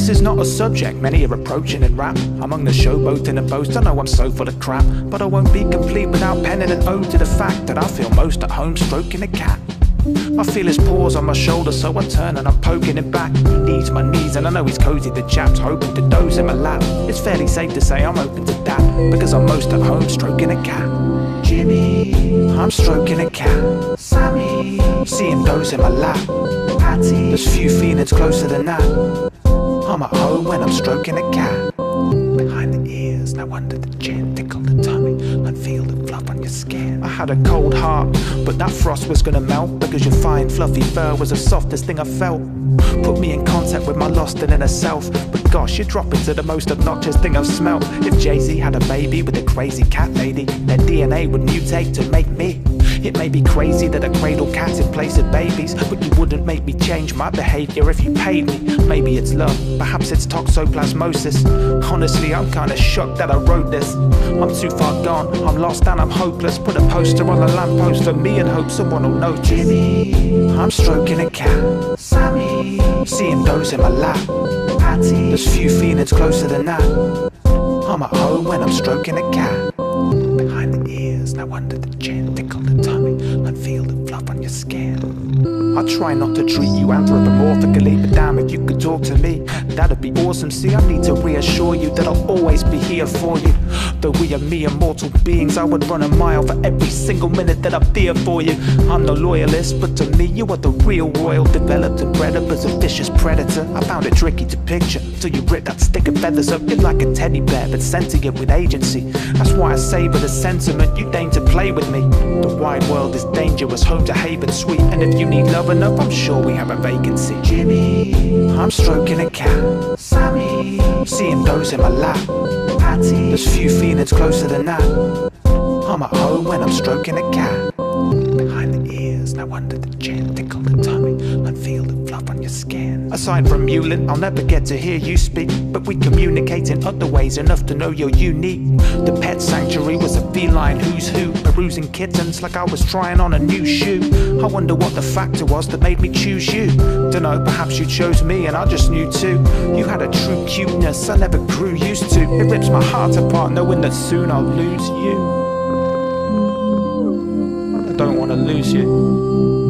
This is not a subject many are approaching in rap. Among the showboating and boast, I know I'm so full of crap, but I won't be complete without penning an ode to the fact that I feel most at home stroking a cat. I feel his paws on my shoulder, so I turn and I'm poking him back. He needs my knees and I know he's cozy, the chap's hoping to doze in my lap. It's fairly safe to say I'm open to that, because I'm most at home stroking a cat. Jimmy, I'm stroking a cat. Sammy, see him doze in my lap. Patty, there's few feelings closer than that. I'm at home when I'm stroking a cat. Behind the ears, now under the chin, tickle the tummy and feel the fluff on your skin. I had a cold heart, but that frost was gonna melt, because your fine fluffy fur was the softest thing I felt. Put me in contact with my lost and inner self, but gosh, you're dropping to the most obnoxious thing I've smelt. If Jay-Z had a baby with a crazy cat lady, their DNA would mutate to make me. It may be crazy that I cradle cats in place of babies, but you wouldn't make me change my behaviour if you paid me. Maybe it's love, perhaps it's toxoplasmosis. Honestly, I'm kinda shocked that I wrote this. I'm too far gone, I'm lost and I'm hopeless. Put a poster on the lamppost for me and hope someone will notice. Jimmy, I'm stroking a cat. Sammy, see him doze in my lap. Patty, there's few feelings closer than that. I'm at home when I'm stroking a cat. Behind the ears, now under the chin, tickle the tummy and feel the fluff on your skin. I try not to treat you anthropomorphically, but damn, if you could talk to me, that'd be awesome. See, I need to reassure you that I'll always be here for you. Though we are mere mortal beings, I would run a mile for every single minute that I'm there for you. I'm no loyalist, but to me you are the real royal, developed and bred up as a vicious predator. I found it tricky to picture, till you rip that stick of feathers up. You're like a teddy bear, but sentient with agency. That's why I savor the sentiment you deign to play with me. The wide world is dangerous, home to haven sweet, and if you need love enough, I'm sure we have a vacancy. Jimmy, I'm stroking a cat. Sammy, see him doze in my lap. Patty, there's few feelings closer than that. I'm at home when I'm stroking a cat. Behind the ears, now under the chin, tickle the tummy and feel the fluff on your skin. Aside from mewling, I'll never get to hear you speak, but we communicate in other ways enough to know you're unique. The pet sanctuary was a feline who's who, perusing kittens like I was trying on a new shoe. I wonder what the factor was that made me choose you. Dunno, perhaps you chose me and I just knew too. You had a true cuteness I never grew used to. It rips my heart apart knowing that soon I'll lose you. I don't want to lose you.